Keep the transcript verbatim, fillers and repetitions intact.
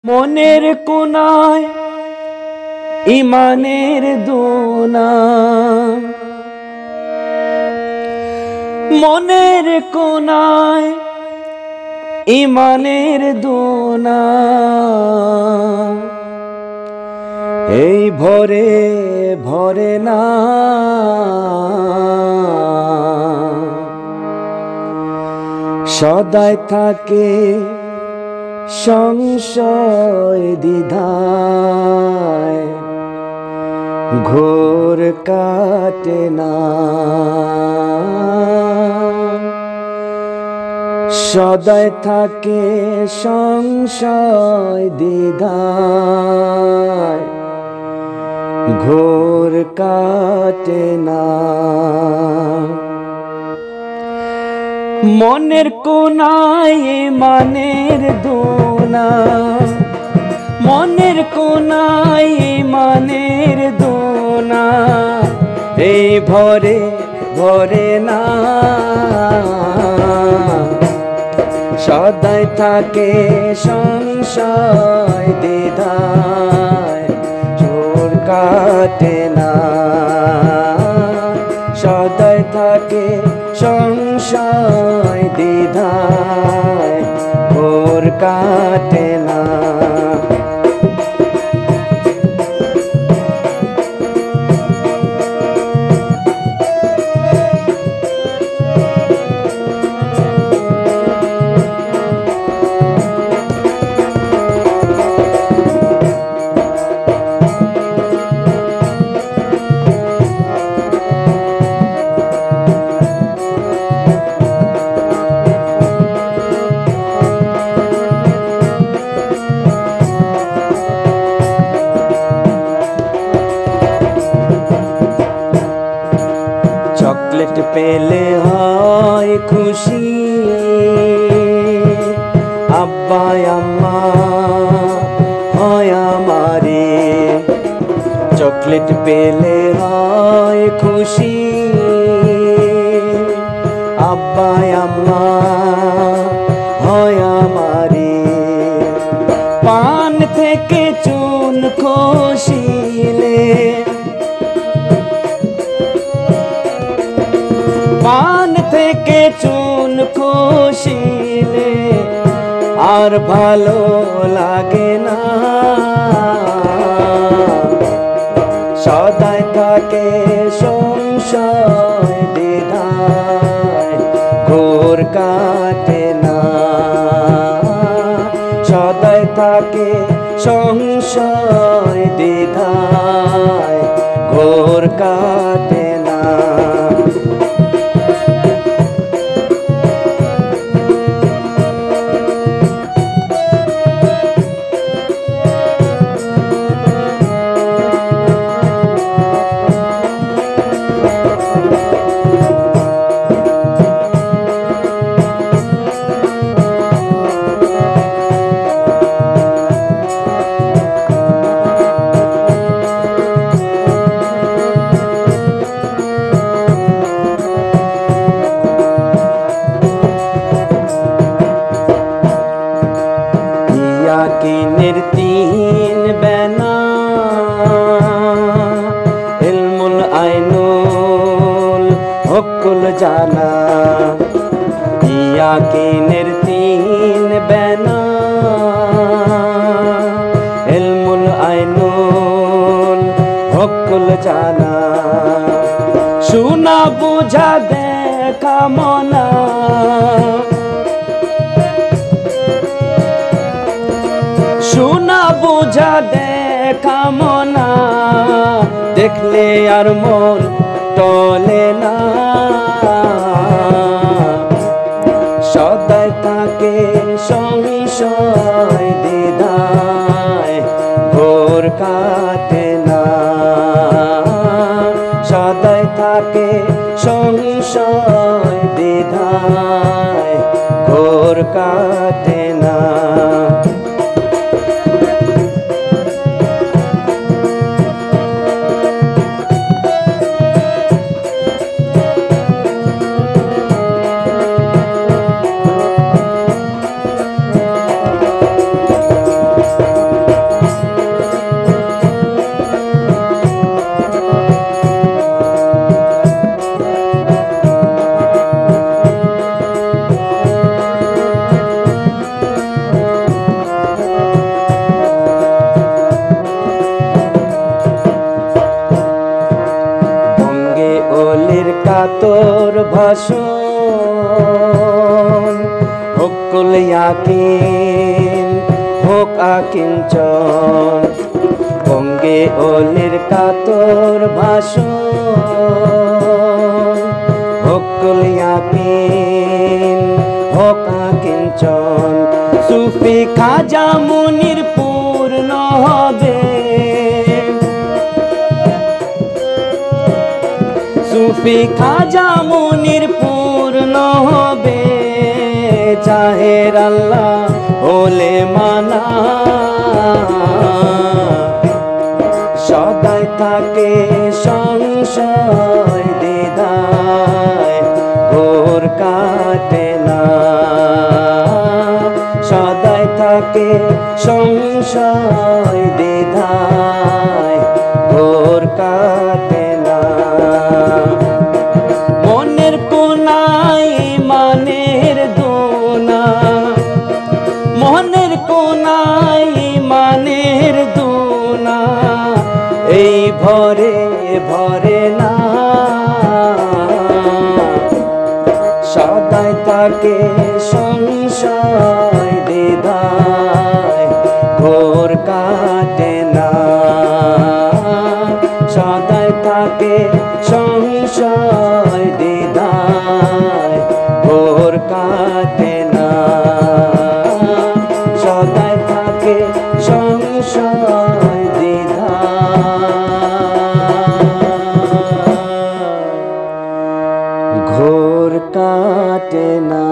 মনের কোনায় ইমানের দোনা, মনের কোনায় ইমানের দোনা, এই ভরে ভরে না সদায় থাকে সংশয় দ্বিধায়, ঘোর কাটে না সদায় থাকে সংশয় দ্বিধায়, ঘোর কাটে না। মনের কোনায় ইমানের দোনা, মনের কোনায় ইমানের দোনা, এই ভরে ভরে না সদায় থাকে সংশয় দ্বিধায়, ঘোর কাটে না সদায় থাকে সংশয় দ্বিধায়, ঘোর কাটে না। চকলেট পেলে হয় খুশি, আব্বা আম্মা হয় আমারে, চকলেট পেলে হয় খুশি, আব্বা আম্মা হয় আমারে, পান থেকে চুন খসিলে, পান থেকে চুন খসিলে আর ভালো লাগে না সদায় থাকে সংশয় দ্বিধায়, ঘোর কাটে না সদায় থাকে সংশয় দ্বিধায়, ঘোর কাটে না। ইয়াকিনের তিন বেনা, ইলমুল আইনুল হকুল জানা, ইয়াকিনের তিন বেনা, ইলমুল আইনুল হকুল জানা, শোনা বুঝা দেখা মনা, শোনা বুঝা দেখা মনা, দেখলে আর মন টলে না সদায় থাকে সংশয় দ্বিধায়, ঘোর কাটে না সদায় থাকে সংশয় দ্বিধায়, ঘোর কাটে না। ভাষণ হোক কুল ইয়াকিন হোক আকিঞ্চন বঙ্গে ওলির কাতর ভাষণ হোক কুল ইয়াকিন হোক আকিঞ্চন সুফি খাজা মুনির পূর্ণ হবে সুফি খাজা মুনির পূর্ণ হবে জাহের আল্লাহ হলে মানা সদাই থাকে সংশয় দ্বিধায় ঘোর কাটে না সদাই থাকে সংশয় দ্বিধায় ঘোর কাটে না মনের কোনায় মানের দোনা মনের কোনায় মানের দোনা এই ভরে ভরে না সদাই তাকে সংশয় দ্বিধায় ঘোর কাটে না সদাই তাকে সংশয় দ্বিধায় ঘোর কাটে না সদাই তাকে সংশয় দ্বিধায় ঘোর কাটে না।